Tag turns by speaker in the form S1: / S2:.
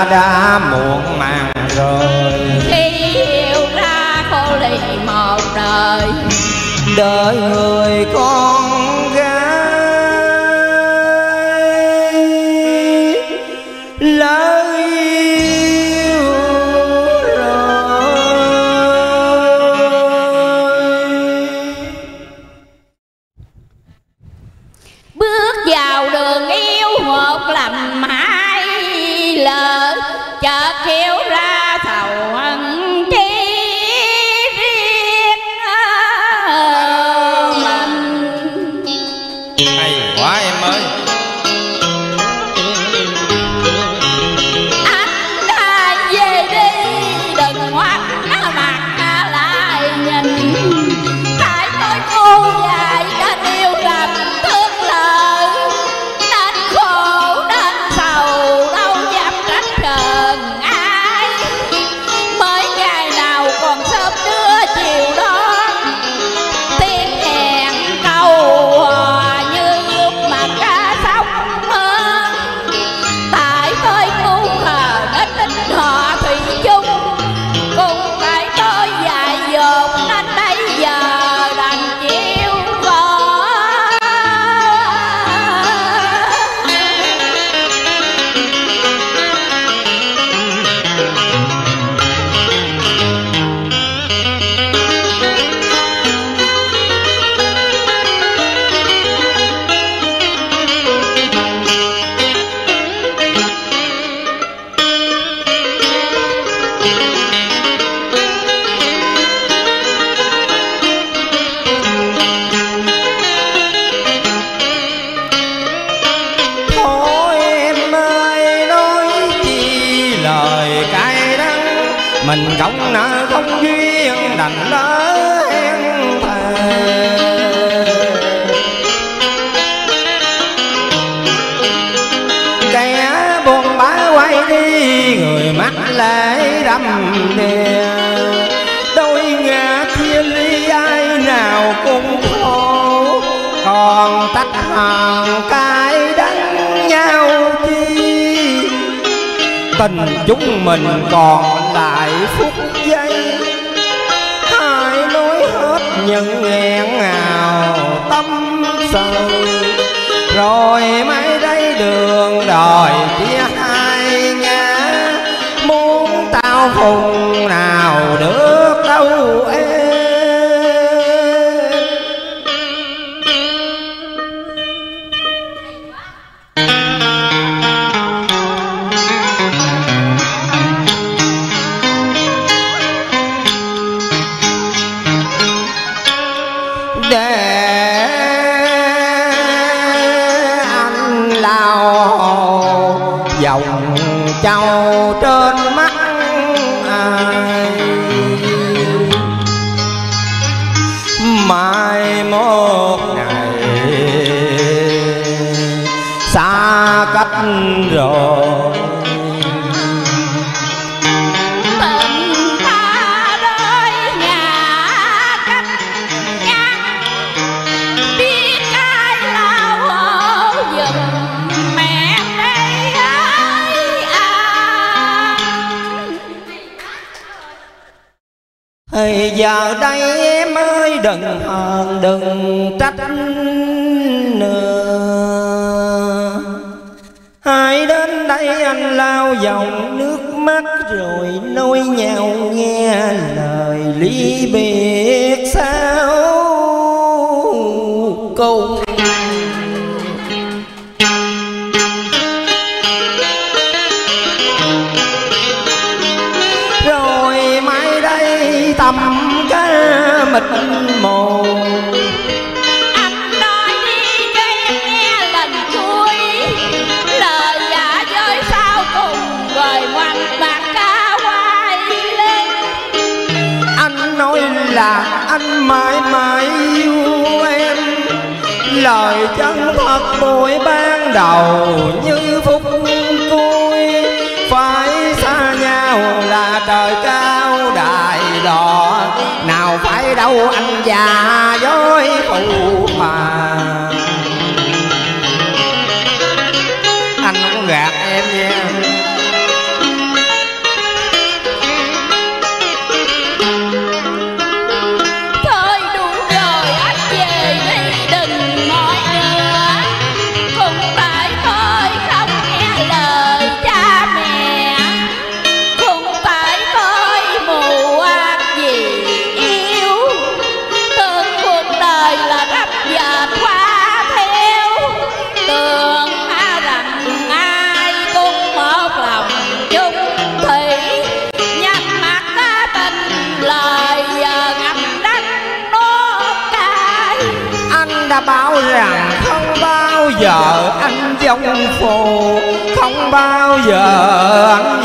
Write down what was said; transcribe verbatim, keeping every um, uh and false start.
S1: đã muộn màng rồi.
S2: Khi yêu ra khô lì một đời,
S1: đời người con gái lỡ yêu rồi.
S2: bước vào đường yêu một lầm hai lỡ, chợt hiểu ra thầu hận chi riêng mình.
S1: Hay quá em ơi.
S2: Anh đã về đi đừng ngoắt mặt lại nhìn, tại tôi ngu dại đã yêu lầm thương lỡ, nên khổ nên sầu đâu dám trách trần ai. Mới ngày nào còn sớm đưa chiều đó, tiếng hẹn câu hò như lúc mà cá sóc mơ. Tại tôi ngu khờ nên tin họ thủy chung, cùng phải tôi dại dột nên bây giờ đành chịu khổ.
S1: Thôi em ơi nói chi lời cay đắng, mình không nợ không duyên đành lỡ hẹn thề. Kẻ buồn bã quay đi người mắt lệ đầm đìa, đôi ngã chia ly ai nào cũng khổ, còn tách hàng cái đắng nhau chi. Tình chúng mình còn lại phút giây, hai nói hết những nghẹn ngào tâm sự, rồi mai đây đường đời chia hai ngã. Muốn tao phùng nào được đâu em. Để anh lao dòng châu trên mắt ai, mai một ngày xa cách rồi.
S2: Tình ta đôi nhà cách ngăn, biết ai lao hộ giùm mẹ đây ơi anh.
S1: Thì giờ đây em ơi đừng hờn đừng trách nữa, hãy đến đây anh lau dòng nước mắt rồi nói nhau nghe lời ly biệt sao cùng. Rồi mai đây tầm cá mịt mù,
S2: Anh nói đi cho em nghe lần cuối, lời giả dối sau cùng rồi ngoan bạc ca quay lên.
S1: anh nói là anh mãi mãi yêu em, lời chân thật buổi ban đầu như phút cuối. Phải xa nhau là trời cao đại đỏ, nào phải đâu anh già dối phụ phàng. Anh không gạt em nha, rằng không bao giờ anh giống phù, không bao giờ anh